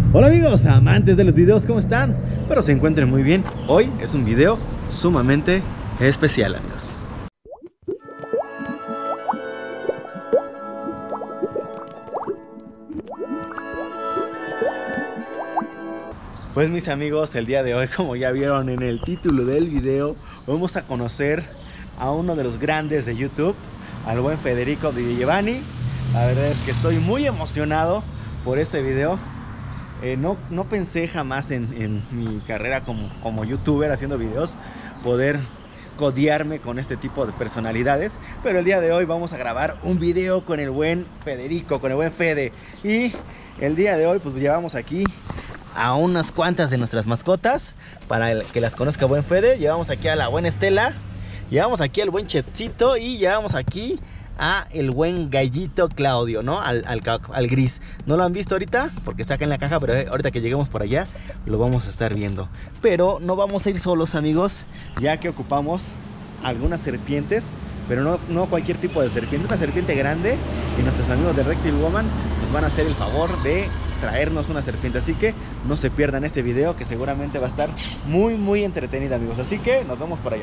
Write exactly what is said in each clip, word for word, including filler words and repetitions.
Hola amigos, amantes de los videos, ¿cómo están? Espero se encuentren muy bien. Hoy es un video sumamente especial, amigos. Pues mis amigos, el día de hoy, como ya vieron en el título del video, vamos a conocer a uno de los grandes de YouTube, al buen Federico Di Giovanni. La verdad es que estoy muy emocionado por este video. Eh, no, no pensé jamás en, en mi carrera como, como youtuber haciendo videos poder codearme con este tipo de personalidades, pero el día de hoy vamos a grabar un video con el buen Federico, con el buen Fede. Y el día de hoy pues llevamos aquí a unas cuantas de nuestras mascotas para el, que las conozca buen Fede. Llevamos aquí a la buena Estela, llevamos aquí al buen Chepsito y llevamos aquí a el buen Gallito Claudio, ¿no? Al, al, al gris. No lo han visto ahorita porque está acá en la caja, pero ahorita que lleguemos por allá lo vamos a estar viendo. Pero no vamos a ir solos, amigos, ya que ocupamos algunas serpientes, pero no, no cualquier tipo de serpiente, una serpiente grande, y nuestros amigos de Reptile Woman nos van a hacer el favor de traernos una serpiente. Así que no se pierdan este video, que seguramente va a estar muy muy entretenido, amigos. Así que nos vemos por allá.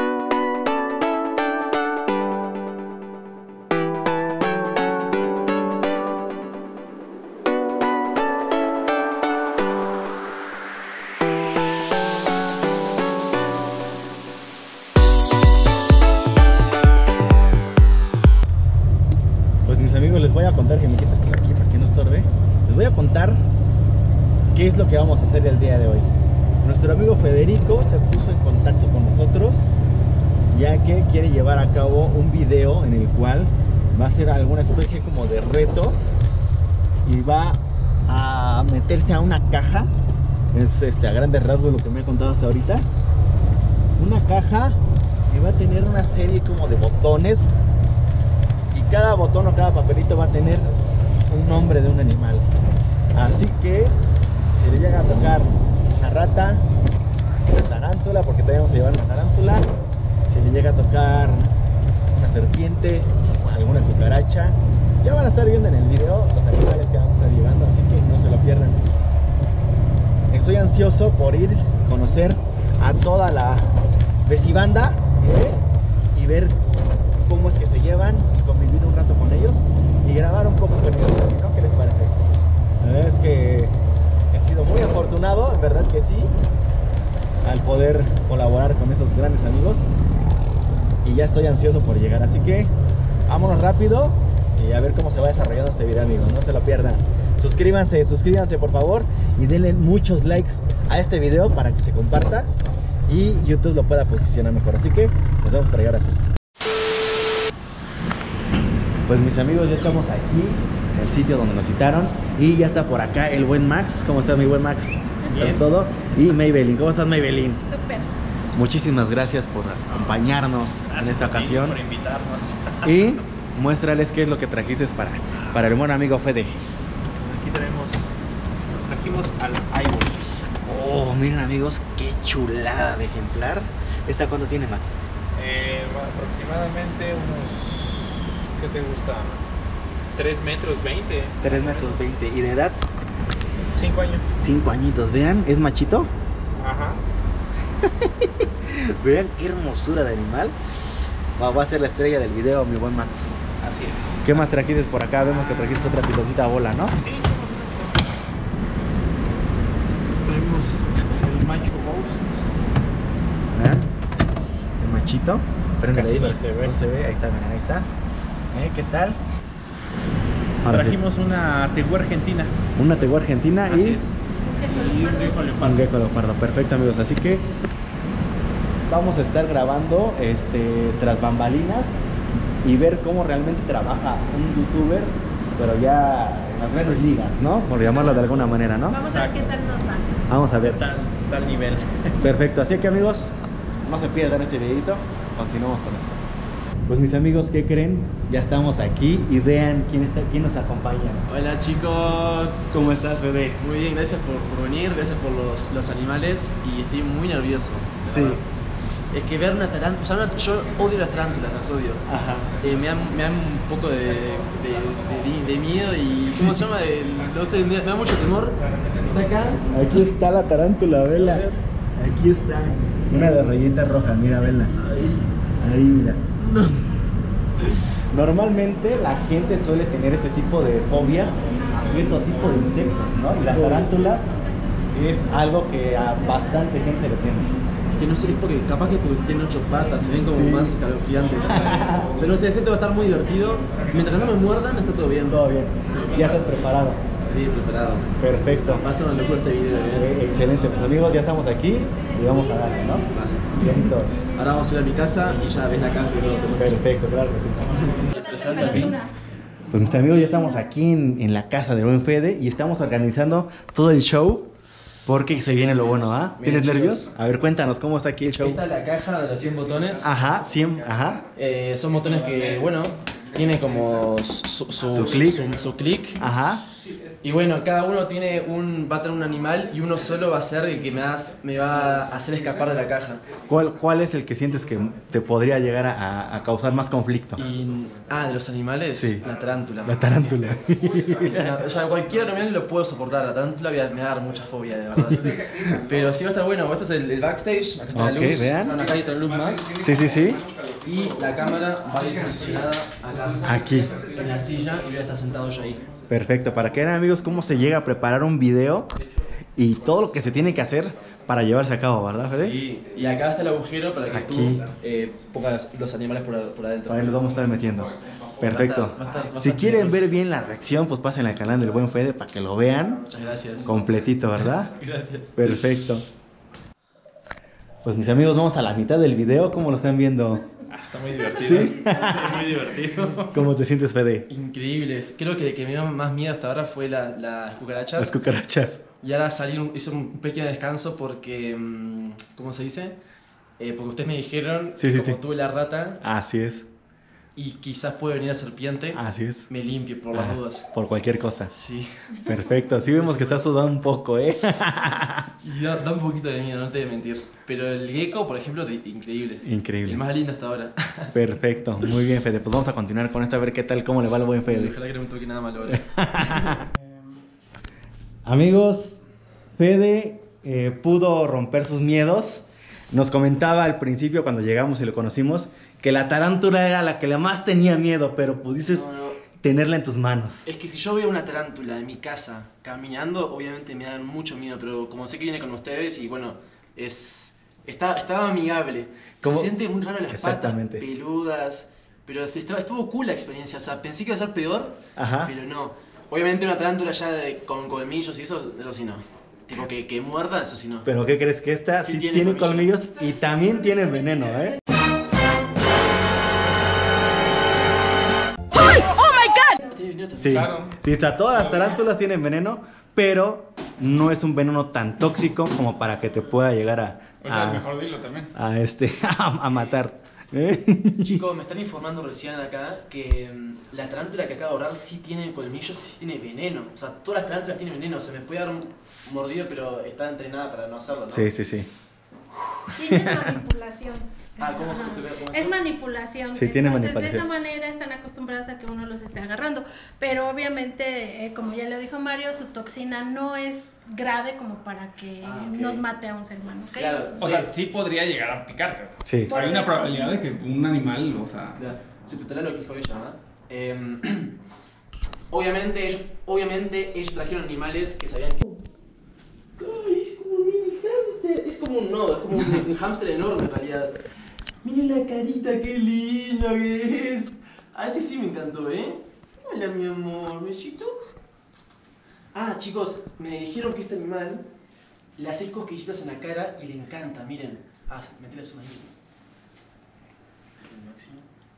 Les voy a contar, que me quitas por aquí para que no estorbe. Les voy a contar qué es lo que vamos a hacer el día de hoy. Nuestro amigo Federico se puso en contacto con nosotros, ya que quiere llevar a cabo un video en el cual va a hacer alguna especie como de reto y va a meterse a una caja. Es este, a grandes rasgos lo que me ha contado hasta ahorita. Una caja que va a tener una serie como de botones. Cada botón o cada papelito va a tener un nombre de un animal. Así que si le llega a tocar una rata, una tarántula, porque también vamos a llevar una tarántula. Si le llega a tocar una serpiente, alguna cucaracha, ya van a estar viendo en el video los animales que vamos a estar llevando, así que no se lo pierdan. Estoy ansioso por ir a conocer a toda la vecibanda, ¿eh? Y ver cómo es que se llevan, convivir un rato con ellos y grabar un poco con ellos, ¿no? ¿Qué les parece? La verdad es que he sido muy afortunado, en verdad que sí, al poder colaborar con esos grandes amigos, y ya estoy ansioso por llegar, así que vámonos rápido y a ver cómo se va desarrollando este video, amigos. No se lo pierdan. Suscríbanse, suscríbanse por favor, y denle muchos likes a este video para que se comparta y YouTube lo pueda posicionar mejor. Así que nos vemos para llegar así. Pues mis amigos, ya estamos aquí en el sitio donde nos citaron y ya está por acá el buen Max. ¿Cómo estás, mi buen Max? ¿Estás todo? Y Maybelline, ¿cómo estás, Maybelline? Súper. Muchísimas gracias por acompañarnos gracias en esta ocasión. por invitarnos. Y muéstrales qué es lo que trajiste para, para el buen amigo Fede. Aquí tenemos, nos trajimos al Ivory. Oh, miren amigos, qué chulada de ejemplar. ¿Esta cuánto tiene, Max? Eh, aproximadamente unos, ¿qué te gusta? tres metros veinte. tres metros veinte. ¿Y de edad? cinco años. cinco añitos. Vean, ¿es machito? Ajá. Vean qué hermosura de animal. Va, va a ser la estrella del video, mi buen Max. Así es. ¿Qué más trajiste por acá? Vemos que trajiste otra piloncita bola, ¿no? Sí, tenemos el macho Ghost. ¿Vean? El machito. Pero Casi ahí, no se ve. No se ve, ahí está, miren, ahí está. ¿Eh? ¿Qué tal? Trajimos una tegua argentina. Una tegua argentina. Así y es. Y un gecko un leopardo. gecko leopardo. Perfecto, amigos. Así que vamos a estar grabando este, tras bambalinas y ver cómo realmente trabaja un youtuber, pero ya en las grandes ligas, ¿no? Por llamarlo de alguna manera, ¿no? Vamos a ver qué tal nos va. Vamos a ver. Tal, tal nivel. Perfecto, así que amigos, no se pierdan este videito. Continuamos con esto. Pues mis amigos, ¿qué creen? Ya estamos aquí y vean quién, está, quién nos acompaña. Hola chicos, ¿Cómo estás, Fede? muy bien, gracias por, por venir, gracias por los, los animales y estoy muy nervioso. la Sí. verdad. Es que ver una tarántula, o sea, una- yo odio las tarántulas, las odio. Ajá. Eh, me, dan, me dan un poco de, de, de- de miedo y, ¿cómo se llama? De- no sé, me da, me da mucho temor ¿Está acá? Aquí está la tarántula, vela. Aquí está. Una de rayitas rojas, mira, vela. Ahí. Ahí, mira. No. Normalmente la gente suele tener este tipo de fobias a cierto tipo de insectos, ¿no? Y las tarántulas es algo que a bastante gente le tiene. Que no sé, es porque capaz que porque tienen ocho patas, se ven como Sí. más escalofriantes. Pero no sé, siento que va a estar muy divertido. Mientras no me muerdan, está todo bien. Todo bien. Ya estás preparado. Sí, preparado. Perfecto. Va a ser una locura este video, ¿eh? Eh, Excelente, pues amigos, ya estamos aquí y vamos a darle, ¿no? Vale. Bien, todos. Ahora vamos a ir a mi casa y ya ves la caja y todo. te muestro. Perfecto, claro que sí. Te presento así. Pues mis amigos, ya estamos aquí en, en la casa de Buen Fede y estamos organizando todo el show porque se viene lo bueno, ¿ah? Miren, ¿Tienes chicos. nervios? A ver, cuéntanos cómo está aquí el show. Esta es la caja de los cien botones. Ajá, cien, ajá, Eh, son botones que, bueno, tiene como su, su, Su clic. su- su clic. ajá. Y bueno, cada uno tiene un, va a tener un animal y uno solo va a ser el que me, das, me va a hacer escapar de la caja. ¿Cuál, cuál es el que sientes que te podría llegar a, a causar más conflicto? Y, ah, de los animales, Sí. la tarántula. La tarántula. O sea, cualquier animal lo puedo soportar, la tarántula me va me va a dar mucha fobia, de verdad. Pero sí va a estar bueno, este es el, el backstage, acá está Ok, la luz, vean. bueno, acá hay otra luz más. Sí, sí, sí. Y la cámara va a ir posicionada acá. Aquí. En la silla y voy a estar sentado yo ahí. Perfecto. Para que vean, amigos, cómo se llega a preparar un video y todo lo que se tiene que hacer para llevarse a cabo, ¿verdad, Fede? Sí, y acá está el agujero para que Aquí. tú eh, pongas los animales por, por adentro. Ahí los vamos a estar metiendo. Perfecto. Va a estar- va a estar- va a Si estar quieren genial. ver bien la reacción, pues pasen al canal del Buen Fede para que lo vean Muchas gracias. completito, ¿verdad? Gracias. Perfecto. Pues mis amigos, vamos a la mitad del video. ¿Cómo lo están viendo? Ah, está muy divertido. Sí. Sí, muy divertido. ¿Cómo te sientes, Fede? Increíbles. Creo que el que me dio más miedo hasta ahora fue la- las cucarachas. Las cucarachas. Y ahora salí, un- hice un pequeño descanso porque, mm, ¿cómo se dice? Eh, porque ustedes me dijeron Sí, que sí, como sí. tuve la rata Así es, y quizás puede venir la serpiente, así es. me limpie por las Ah, dudas. por cualquier cosa. Sí. Perfecto. Sí vemos que estás sudando un poco, ¿eh? Y da, da un poquito de miedo, no te voy a mentir. Pero el gecko, por ejemplo, de- increíble. Increíble. El más lindo hasta ahora. Perfecto. Muy bien, Fede. Pues vamos a continuar con esto a ver qué tal, cómo le va al Buen Fede. Ojalá que no me toque nada malo ahora. Amigos, Fede eh, pudo romper sus miedos. Nos comentaba al principio cuando llegamos y lo conocimos que la tarántula era la que le más tenía miedo, pero pudiste No, no. tenerla en tus manos. Es que si yo veo una tarántula en mi casa caminando, obviamente me dan mucho miedo, pero como sé que viene con ustedes y bueno, es está, estaba amigable. ¿Cómo? Se siente muy raro las Exactamente. patas peludas, pero se estaba, estuvo cool la experiencia, o sea, pensé que iba a ser peor, Ajá. pero no. Obviamente una tarántula ya de- con colmillos y eso, eso sí no. Tipo que, que muerda, eso sí no. Pero ¿qué crees? Que esta Sí sí, tiene tiene, colmillo. colmillos y también tiene veneno, ¿eh? ¿Tiene veneno también? Sí. Claro. Sí, está, todas las tarántulas tienen veneno, pero no es un veneno tan tóxico como para que te pueda llegar a, O sea, a, mejor dilo también. a este, a, a matar. ¿eh? Chicos, me están informando recién acá que mm, la tarántula que acaba de orar sí tiene colmillos y sí tiene veneno. O sea, todas las tarántulas tienen veneno. Se me puede dar un mordido, pero está entrenada para no hacerlo, ¿no? Sí, sí, sí. Tiene manipulación. Ah, ¿cómo Ajá. se te ve? ¿Cómo Es se- manipulación. Sí, tiene Entonces, manipulación. de esa manera están acostumbradas a que uno los esté agarrando. Pero obviamente, eh, como ya lo dijo Mario, su toxina no es grave como para que Ah, ok. nos mate a un ser humano. ¿ok? Claro. O sea, sí podría llegar a picarte. Sí. Por Hay una ejemplo. probabilidad de que un animal, o sea... Claro. Subtitular lo que dijo ella, ¿verdad? Eh, obviamente, ellos, obviamente, ellos trajeron animales que sabían que. Ay, es como un mini hámster. Es como un nodo, es como un, un hámster enorme en realidad. Miren la carita, qué lindo que es. A este sí me encantó, ¿eh? Hola, mi amor, besito. Ah, chicos, me dijeron que este animal le haces cosquillitas en la cara y le encanta, miren. Ah, metele su manito. El máximo.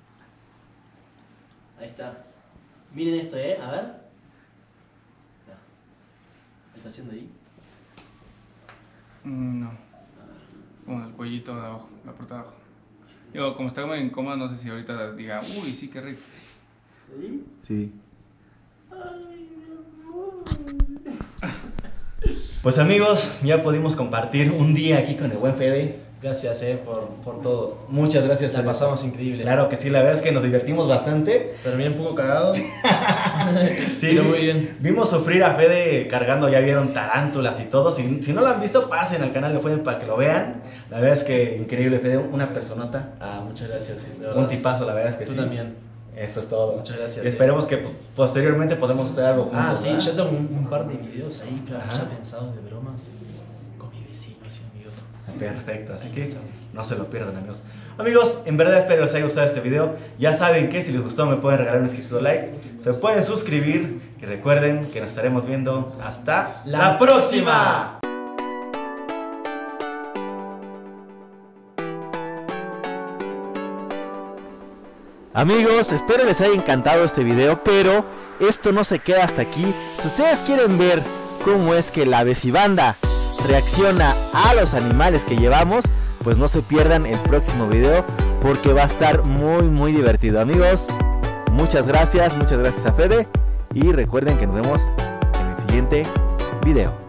Ahí está. Miren esto, ¿eh? A ver. Ya. ¿Qué está haciendo ahí? Mm, no. Como el cuellito de abajo, la parte de abajo. Digo, como está como en coma, no sé si ahorita diga, uy, sí, qué rico. ¿Ahí? Sí. Ay, mi amor. Pues amigos, ya pudimos compartir un día aquí con el Buen Fede. Gracias, eh, por, por todo. Muchas gracias. La Fede. pasamos increíble. Claro que sí, la verdad es que nos divertimos bastante. Terminé un poco cagado. Sí, pero muy bien. Vimos sufrir a Fede cargando, ya vieron tarántulas y todo. Si, si no lo han visto, pasen al canal de Fede para que lo vean. La verdad es que increíble, Fede, una personota. Ah, muchas gracias. Sí, de Un verdad. tipazo, la verdad es que Tú sí. también. Eso es todo. Muchas gracias. Y esperemos que posteriormente podamos hacer algo juntos. Ah, sí, ¿verdad? ya tengo un, un par de videos ahí ya, Ajá. ya pensados de bromas con mis vecinos y amigos. Perfecto, así Ahí que pensamos. no se lo pierdan, amigos. Amigos, en verdad espero les haya gustado este video. Ya saben que si les gustó me pueden regalar un escrito like, se pueden suscribir y recuerden que nos estaremos viendo hasta La la próxima. Amigos, espero les haya encantado este video, pero esto no se queda hasta aquí. Si ustedes quieren ver cómo es que la Vecibanda reacciona a los animales que llevamos, pues no se pierdan el próximo video porque va a estar muy muy divertido. Amigos, muchas gracias, muchas gracias a Fede y recuerden que nos vemos en el siguiente video.